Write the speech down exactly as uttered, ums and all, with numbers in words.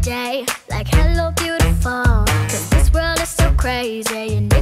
day, like hello beautiful. Cause this world is so crazy, you know